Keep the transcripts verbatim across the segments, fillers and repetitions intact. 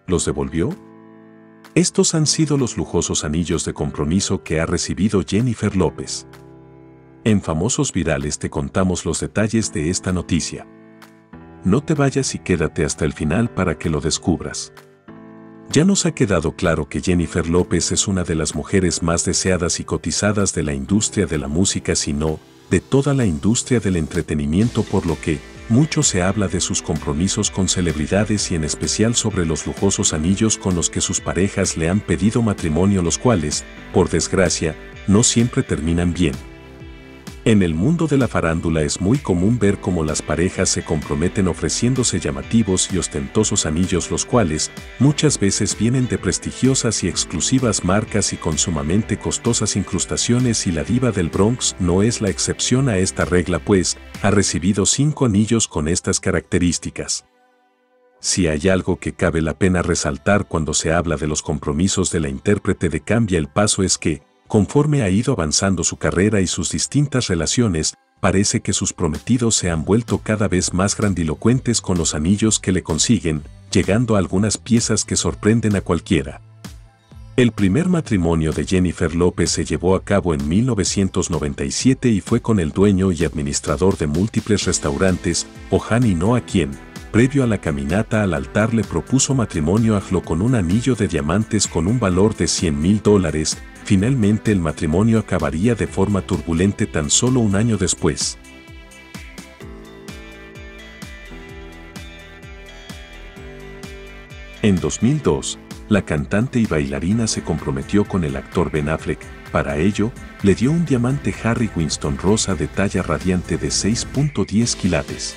¿los devolvió? Estos han sido los lujosos anillos de compromiso que ha recibido Jennifer López. En Famosos Virales te contamos los detalles de esta noticia. No te vayas y quédate hasta el final para que lo descubras. Ya nos ha quedado claro que Jennifer López es una de las mujeres más deseadas y cotizadas de la industria de la música, sino de toda la industria del entretenimiento, por lo que mucho se habla de sus compromisos con celebridades y en especial sobre los lujosos anillos con los que sus parejas le han pedido matrimonio, los cuales, por desgracia, no siempre terminan bien. En el mundo de la farándula es muy común ver cómo las parejas se comprometen ofreciéndose llamativos y ostentosos anillos, los cuales muchas veces vienen de prestigiosas y exclusivas marcas y con sumamente costosas incrustaciones, y la diva del Bronx no es la excepción a esta regla, pues ha recibido cinco anillos con estas características. Si hay algo que cabe la pena resaltar cuando se habla de los compromisos de la intérprete de Cambia el Paso es que, conforme ha ido avanzando su carrera y sus distintas relaciones, parece que sus prometidos se han vuelto cada vez más grandilocuentes con los anillos que le consiguen, llegando a algunas piezas que sorprenden a cualquiera. El primer matrimonio de Jennifer López se llevó a cabo en mil novecientos noventa y siete y fue con el dueño y administrador de múltiples restaurantes, Ohani No, a quien, previo a la caminata al altar, le propuso matrimonio a Jlo con un anillo de diamantes con un valor de cien mil dólares. Finalmente el matrimonio acabaría de forma turbulenta tan solo un año después. En dos mil dos, la cantante y bailarina se comprometió con el actor Ben Affleck. Para ello, le dio un diamante Harry Winston rosa de talla radiante de seis punto diez quilates.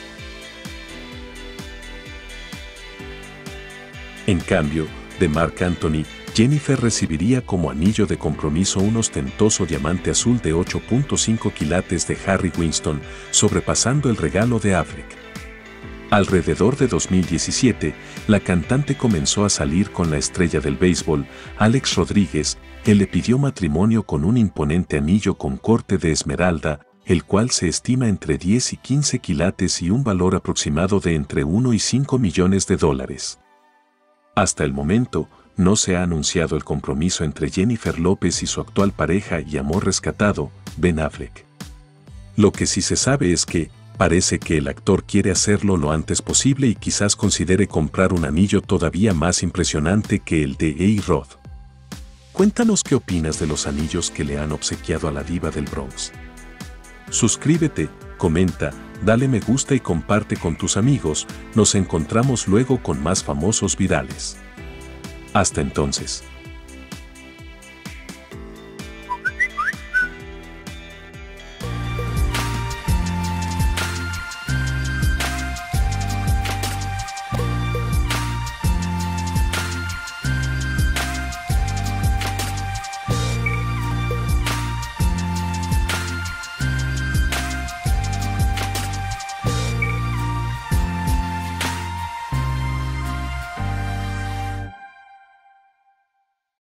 En cambio, de Marc Anthony, Jennifer recibiría como anillo de compromiso un ostentoso diamante azul de ocho punto cinco quilates de Harry Winston, sobrepasando el regalo de Affleck. Alrededor de dos mil diecisiete, la cantante comenzó a salir con la estrella del béisbol, Alex Rodríguez. Él le pidió matrimonio con un imponente anillo con corte de esmeralda, el cual se estima entre diez y quince quilates y un valor aproximado de entre uno y cinco millones de dólares. Hasta el momento, no se ha anunciado el compromiso entre Jennifer López y su actual pareja y amor rescatado, Ben Affleck. Lo que sí se sabe es que, parece que el actor quiere hacerlo lo antes posible y quizás considere comprar un anillo todavía más impresionante que el de A-Rod. Cuéntanos qué opinas de los anillos que le han obsequiado a la diva del Bronx. Suscríbete, comenta, dale me gusta y comparte con tus amigos. Nos encontramos luego con más Famosos Virales. Hasta entonces.